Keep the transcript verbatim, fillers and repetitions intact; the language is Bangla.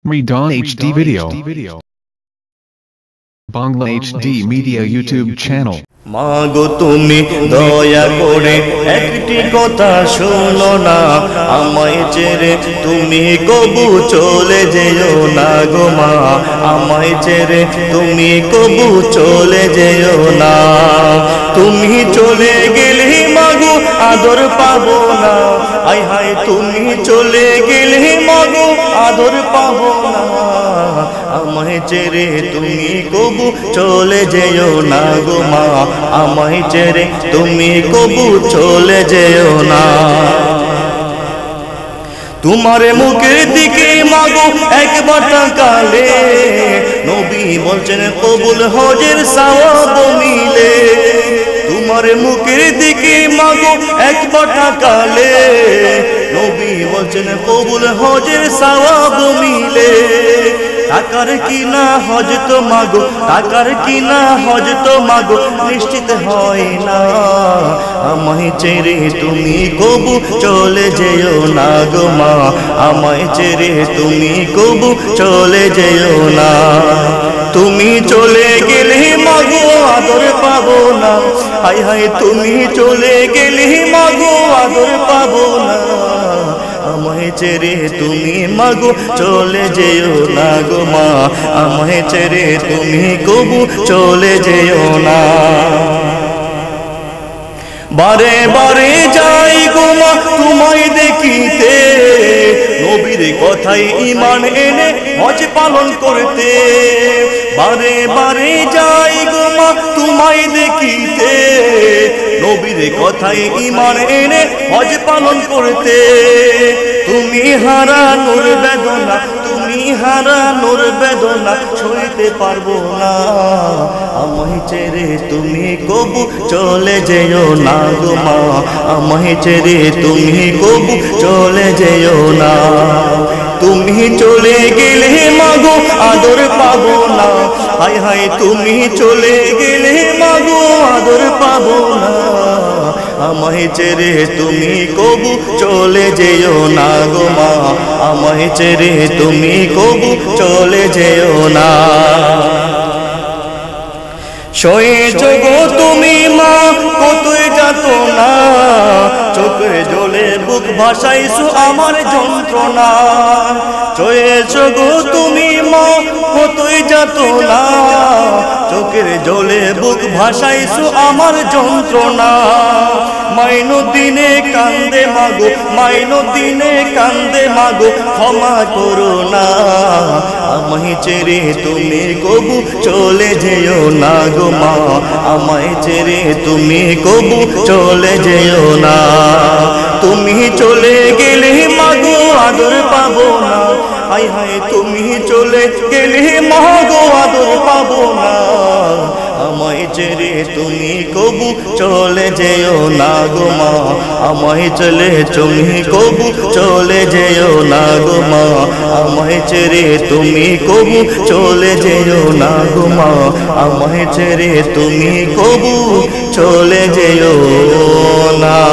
Redon H D Video Bangla H D Media YouTube channel মাগো তুমি দয়া করে একটি কথা শোনো না, আমায় ছেড়ে তুমি কবু চলে যেও না গো মা, আমায় ছেড়ে তুমি কবু চলে যেও না। তুমি চলে গেলে মাগো আদর পাবো না, আয় হায় তুমি চলে গেলে মাগো আদর পাবো না, আমায় ছেড়ে তুমি কবু চলে যেও না গো মা, আমায় ছেড়ে তুমি কবু চলে যেও না। তোমার মুখের দিকে মাগো একবার তাকালে নবী বলছেন কবুল হজের সওয়াব মিলে। তোমার মুখের দিকে মাগো একবার তাকালে নবী বলছেন কবুল হজের সওয়াব মিলে। টাকার কিনা হজ তো মাগো, টাকার কিনা হজ তো মাগো নিশ্চিত হয় না, আমায় ছেড়ে তুমি কবু চলে যেও না গো মা, আমায় ছেড়ে তুমি কবু চলে যেও না। তুমি চলে গেলে মাগো আদর পাবো না, হায় হায় তুমি চলে গেলে মাগো আদর পাবো না, আমায় ছেড়ে তুমি মাগো চলে যেও না গো মা, আমায় ছেড়ে তুমি কবু চলে যেও না। বারে বারে যাই গো মা তোমায় দেখিতে, নবীর কথায় ঈমান এনে হজ পালন করতে। বারে বারে যাই গো মা তোমায় দেখিতে, নবীর কথায় ঈমান এনে হজ পালন করতে। তুমি হারানোর বেদনা, তুমি হারানোর বেদনা সইতে পারবো না, আমায় ছেড়ে তুমি কবু চলে যেও না গো মা, আমায় ছেড়ে তুমি কবু চলে যেও না। তুমি চলে গেলে মাগো আদর পাবো না, হায় হায় তুমি চলে গেলে মাগো আদর পাবো না, আমায় ছেড়ে তুমি কবু চলে যেও না গো মা, আমায় ছেড়ে তুমি কবু চলে যেও না। সয়েছ গো তুমি মা কতই যাত না, চোখে জলে বুক ভাসাইছো আমার যন্ত্রণা। সয়েছ গো তুমি মা কতই যাত না, চোখের জলে বুক ভাসাইছো আমার যন্ত্রণা। মাইনো দিনে কান্দে মাগো, মাইনো দিনে কান্দে মাগো ক্ষমা করো না, আমায় ছেড়ে তুমি কবু চলে যেও না গো মা, আমায় ছেড়ে তুমি কবু চলে যেও না। তুমি চলে গেলে মাগো আদর পাবো না, হায় হায় তুমি চলে গেলে মাগো আদর পাবো না, আমায় ছেড়ে তুমি কবু চলে যেও না গো মা, আমায় চলে তুমি কবু চলে যেও না গো মা, আমায় ছেড়ে তুমি কবু চলে যেও না গো মা, আমায় ছেড়ে তুমি কবু চলে যেও না।